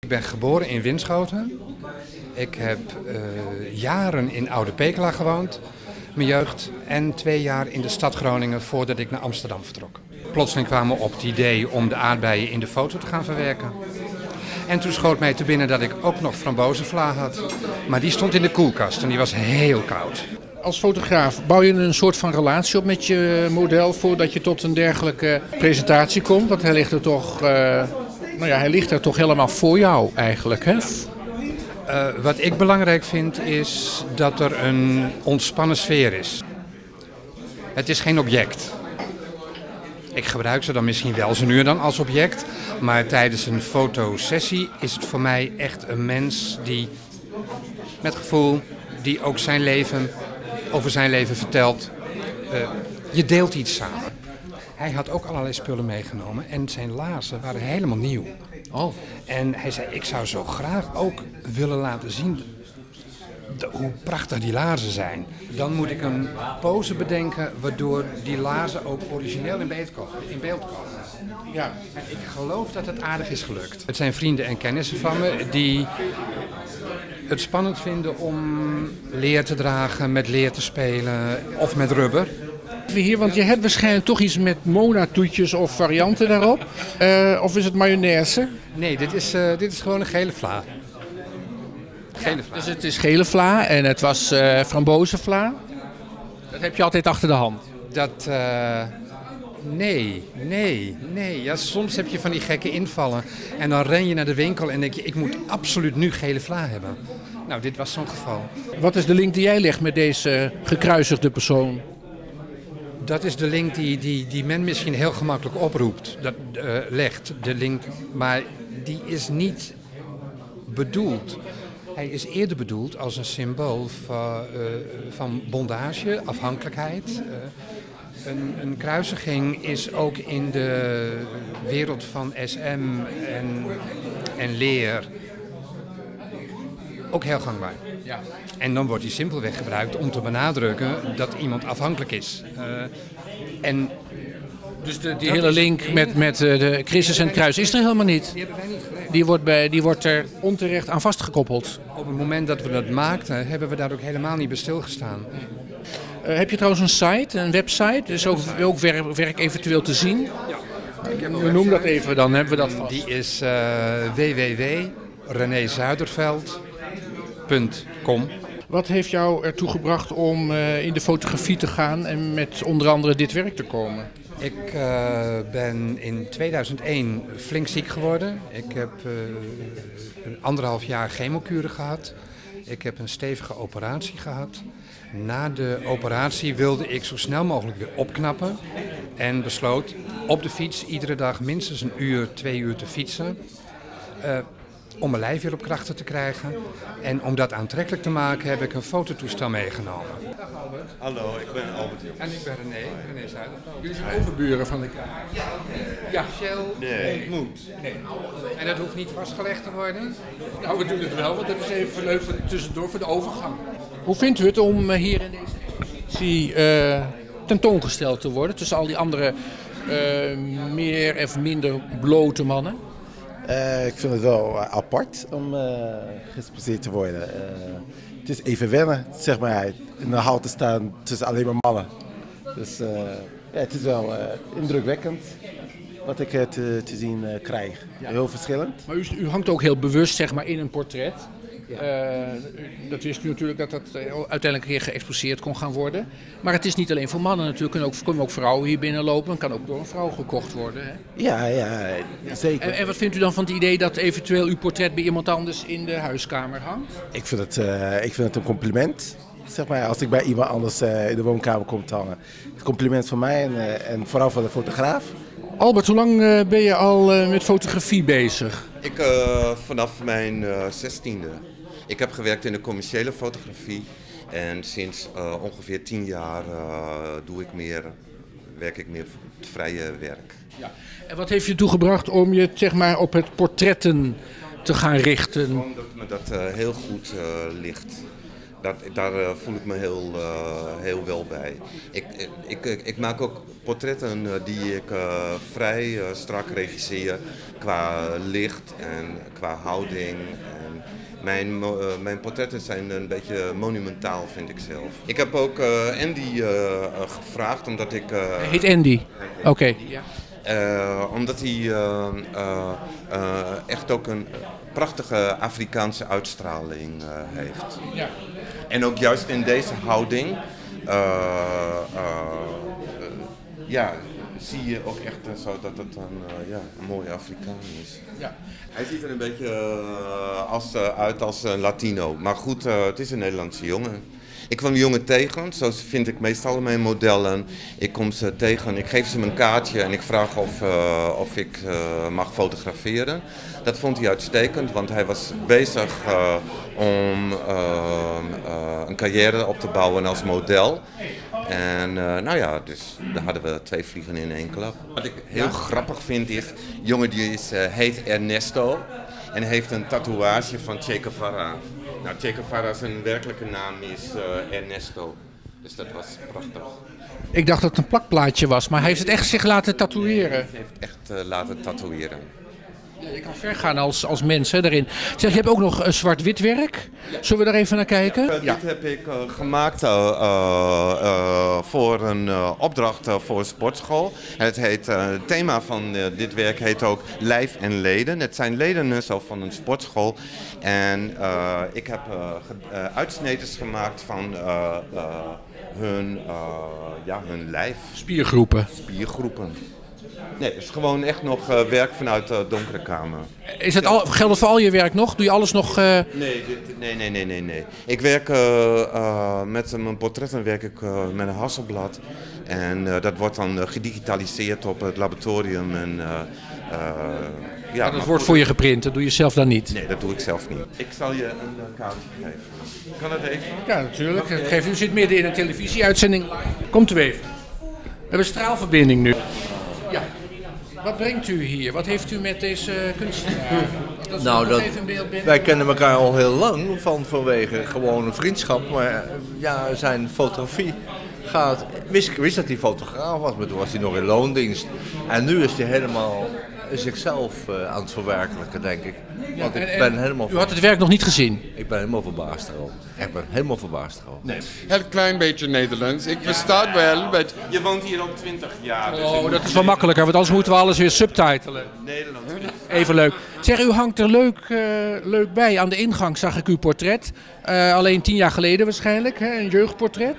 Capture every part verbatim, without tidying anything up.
Ik ben geboren in Winschoten. Ik heb uh, jaren in Oude Pekela gewoond, mijn jeugd, en twee jaar in de stad Groningen voordat ik naar Amsterdam vertrok. Plotseling kwamen we op het idee om de aardbeien in de foto te gaan verwerken. En toen schoot mij te binnen dat ik ook nog frambozenvla had. Maar die stond in de koelkast en die was heel koud. Als fotograaf bouw je een soort van relatie op met je model voordat je tot een dergelijke presentatie komt? Want hij ligt er toch, uh, nou ja, hij ligt er toch helemaal voor jou eigenlijk, hè? Uh, wat ik belangrijk vind is dat er een ontspannen sfeer is. Het is geen object. Ik gebruik ze dan misschien wel zo nu en dan als object. Maar tijdens een fotosessie is het voor mij echt een mens die met gevoel, die ook zijn leven, over zijn leven vertelt. Uh, je deelt iets samen. Hij had ook allerlei spullen meegenomen en zijn laarzen waren helemaal nieuw. Oh. En hij zei, ik zou zo graag ook willen laten zien de, hoe prachtig die laarzen zijn. Dan moet ik een pose bedenken waardoor die laarzen ook origineel in beeld komen. In beeld komen. Ja. En ik geloof dat het aardig is gelukt. Het zijn vrienden en kennissen van me die het spannend vinden om leer te dragen, met leer te spelen of met rubber. Hier, want je hebt waarschijnlijk toch iets met Mona-toetjes of varianten daarop. Uh, of is het mayonaise? Nee, dit is, uh, dit is gewoon een gele vla. Gele vla. Dus het is gele vla en het was uh, frambozenvla. Dat heb je altijd achter de hand? Dat, uh, nee, nee, nee. Ja, soms heb je van die gekke invallen. En dan ren je naar de winkel en denk je, ik moet absoluut nu gele vla hebben. Nou, dit was zo'n geval. Wat is de link die jij legt met deze gekruisigde persoon? Dat is de link die, die, die men misschien heel gemakkelijk oproept, dat, uh, legt, de link, maar die is niet bedoeld. Hij is eerder bedoeld als een symbool van, uh, van bondage, afhankelijkheid. Uh, een, een kruisiging is ook in de wereld van S M en, en leer ook heel gangbaar. Ja. En dan wordt die simpelweg gebruikt om te benadrukken dat iemand afhankelijk is. Uh, en dus de, die hele link met, met de Christus en het kruis is er helemaal niet? Die hebben wij niet gelegd. Die wordt, bij, die wordt er onterecht aan vastgekoppeld? Op het moment dat we dat maakten, hebben we daar ook helemaal niet bij stilgestaan. Uh, heb je trouwens een site, een website? Dus ook, ook werk, werk eventueel te zien? Ja. We noemen dat even, dan hebben we dat vast. Die is uh, w w w punt rené zuiderveld punt com. Wat heeft jou ertoe gebracht om uh, in de fotografie te gaan en met onder andere dit werk te komen? Ik uh, ben in tweeduizend één flink ziek geworden. Ik heb uh, een anderhalf jaar chemokuren gehad. Ik heb een stevige operatie gehad. Na de operatie wilde ik zo snel mogelijk weer opknappen. En besloot op de fiets iedere dag minstens een uur, twee uur te fietsen. Uh, om mijn lijf weer op krachten te krijgen. En om dat aantrekkelijk te maken heb ik een fototoestel meegenomen. Dag Albert. Hallo, ik ben Albert. En ik ben René, René Zuiderveld. Jullie zijn overburen van elkaar. Ja, Michel Nee. ontmoet. Nee. En dat hoeft niet vastgelegd te worden? Nou, we doen het wel, want dat is even leuk voor tussendoor voor de overgang. Hoe vindt u het om hier in deze expositie uh, tentoongesteld te worden tussen al die andere uh, meer of minder blote mannen? Uh, ik vind het wel uh, apart om uh, geëxposeerd te worden. Uh, het is even wennen, zeg maar, in de hal te staan tussen alleen maar mannen. Dus uh, ja, het is wel uh, indrukwekkend wat ik uh, te, te zien uh, krijg. Ja. Heel verschillend. Maar u, u hangt ook heel bewust, zeg maar, in een portret. Ja. Uh, dat wist u natuurlijk dat dat uiteindelijk weer geëxposeerd kon gaan worden. Maar het is niet alleen voor mannen natuurlijk. Kunnen ook, kunnen ook vrouwen hier binnenlopen. Het kan ook door een vrouw gekocht worden. Hè? Ja, ja, zeker. En, en wat vindt u dan van het idee dat eventueel uw portret bij iemand anders in de huiskamer hangt? Ik vind het, uh, ik vind het een compliment. Zeg maar, als ik bij iemand anders uh, in de woonkamer kom te hangen. Het compliment van mij en, uh, en vooral van de fotograaf. Albert, hoe lang uh, ben je al uh, met fotografie bezig? Ik uh, vanaf mijn uh, zestiende. Ik heb gewerkt in de commerciële fotografie en sinds uh, ongeveer tien jaar uh, doe ik meer, werk ik meer voor het vrije werk. Ja. En wat heeft je toegebracht om je, zeg maar, op het portretten te gaan richten? Gewoon dat me dat uh, heel goed uh, ligt. Dat, daar uh, voel ik me heel, uh, heel wel bij. Ik, ik, ik, ik maak ook portretten uh, die ik uh, vrij uh, strak regisseer qua licht en qua houding. En mijn, uh, mijn portretten zijn een beetje monumentaal, vind ik zelf. Ik heb ook uh, Andy uh, gevraagd, omdat ik... Uh, hij heet Andy? Oké. Okay. Ja. Uh, omdat hij uh, uh, uh, echt ook een prachtige Afrikaanse uitstraling uh, heeft. Ja. En ook juist in deze houding uh, uh, uh, ja, zie je ook echt uh, zo dat het een, uh, ja, een mooie Afrikaan is. Ja. Hij ziet er een beetje uh, als, uh, uit als een Latino, maar goed, uh, het is een Nederlandse jongen. Ik kwam de jongen tegen, zo vind ik meestal mijn modellen. Ik kom ze tegen, ik geef ze een kaartje en ik vraag of, uh, of ik uh, mag fotograferen. Dat vond hij uitstekend, want hij was bezig uh, om uh, uh, een carrière op te bouwen als model. En uh, nou ja, dus daar hadden we twee vliegen in één klap. Wat ik heel ja? grappig vind is, de jongen die is, uh, heet Ernesto en heeft een tatoeage van Che Guevara. Nou, Che Guevara's zijn werkelijke naam is uh, Ernesto, dus dat was prachtig. Ik dacht dat het een plakplaatje was, maar hij heeft het echt zich laten tatoeëren. Hij heeft echt uh, laten tatoeëren. Ja, je kan ver gaan als, als mens hè, daarin. Zeg, je hebt ook nog uh, zwart-wit werk. Zullen we daar even naar kijken? Ja, ja. Dit heb ik uh, gemaakt uh, uh, uh, voor een uh, opdracht uh, voor een sportschool. En het heet, uh, het thema van uh, dit werk heet ook Lijf en Leden. Het zijn leden uh, zo van een sportschool. En uh, ik heb uh, ge- uh, uitsneders gemaakt van uh, uh, hun, uh, ja, hun lijf. Spiergroepen. Spiergroepen. Nee, het is gewoon echt nog uh, werk vanuit de uh, donkere kamer. Is het al, geldt het voor al je werk nog? Doe je alles nog... Uh... Nee, dit, nee, nee, nee, nee, nee. Ik werk uh, uh, met mijn portretten werk ik uh, met een Hasselblad. En uh, dat wordt dan uh, gedigitaliseerd op het laboratorium. En, uh, uh, ja, ja, dat wordt voor je geprint, dat doe je zelf dan niet? Nee, dat doe ik zelf niet. Ik zal je een uh, kaartje geven. Kan dat even? Ja, natuurlijk. Okay. Geef, u zit midden in een televisieuitzending. Komt u even. We hebben straalverbinding nu. Ja. Wat brengt u hier? Wat heeft u met deze kunstenaar? Dat nou, dat, wij kennen elkaar al heel lang van, vanwege gewoon een vriendschap. Maar ja, zijn fotografie gaat... Wist, ik wist dat hij fotograaf was, maar toen was hij nog in loondienst. En nu is hij helemaal zichzelf uh, aan het verwerkelijken, denk ik. Want ja, en, ik ben helemaal... U had het werk nog niet gezien? Ik ben helemaal verbaasd erover. Ik ben helemaal verbaasd erover. Nee. Heel klein beetje Nederlands. Ik versta het wel. Maar... Je woont hier al twintig jaar. Dus oh, dat is wel makkelijker, want anders moeten we alles weer subtitelen. Nederlands. Even leuk. Zeg, u hangt er leuk, uh, leuk bij. Aan de ingang zag ik uw portret. Uh, alleen tien jaar geleden waarschijnlijk, hè? Een jeugdportret.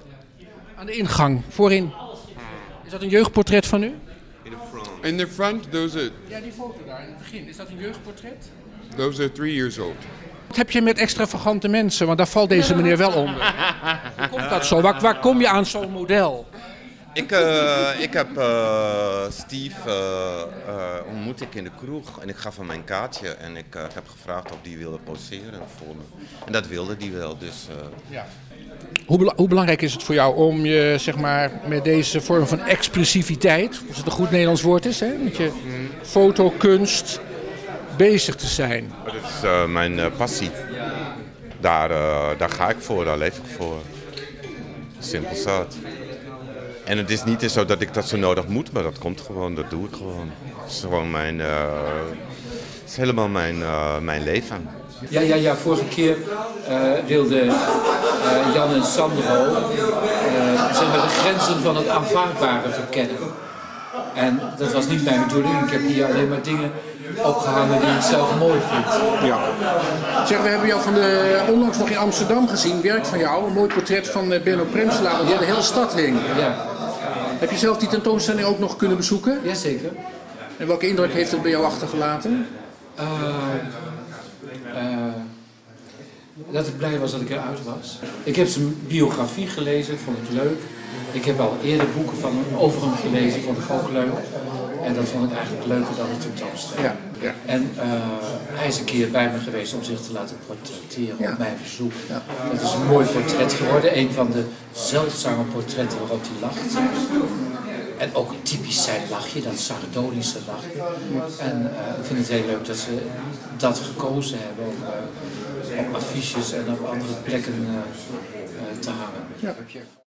Aan de ingang, voorin. Is dat een jeugdportret van u? In the front, those are... Ja, die foto daar in het begin. Is dat een jeugdportret? Those are three years old. Wat heb je met extravagante mensen? Want daar valt deze meneer wel onder. Hoe komt dat zo? Waar, waar kom je aan zo'n model? Ik, uh, ik heb uh, Steve uh, uh, ontmoet ik in de kroeg en ik gaf hem mijn kaartje en ik uh, heb gevraagd of die wilde poseren voor me. En dat wilde die wel, dus... Uh... Ja. Hoe, bela- hoe belangrijk is het voor jou om je zeg maar, met deze vorm van expressiviteit, als het een goed Nederlands woord is, hè, met je fotokunst bezig te zijn? Dat is uh, mijn uh, passie. Daar, uh, daar ga ik voor, daar leef ik voor. Simpel zat. En het is niet zo dat ik dat zo nodig moet, maar dat komt gewoon, dat doe ik gewoon. Het is gewoon mijn, uh, het is helemaal mijn, uh, mijn leven. Ja, ja, ja. Vorige keer uh, wilden uh, Jan en Sandro uh, zeg maar de grenzen van het aanvaardbare verkennen. En dat was niet mijn bedoeling. Ik heb hier alleen maar dingen opgehangen die ik zelf mooi vind. Ja. Zeg, we hebben jou van de, onlangs nog in Amsterdam gezien, werk van jou. Een mooi portret van uh, Benno Premselaar, die ja. de hele stad hing. Ja. Heb je zelf die tentoonstelling ook nog kunnen bezoeken? Jazeker. En welke indruk heeft het bij jou achtergelaten? Uh, uh, dat ik blij was dat ik eruit was. Ik heb zijn biografie gelezen, vond ik leuk. Ik heb al eerder boeken van hem, over hem gelezen, vond ik ook leuk. En dat vond ik eigenlijk leuker dan de tentoonstelling. Ja, ja. En uh, hij is een keer bij me geweest om zich te laten portretteren ja. op mijn verzoek. Ja. Dat is een mooi portret geworden, een van de zeldzame portretten waarop hij lacht. En ook typisch zijn lachje, dat sardonische lachje. En uh, ik vind het heel leuk dat ze dat gekozen hebben om, uh, op affiches en op andere plekken uh, uh, te hangen. Ja.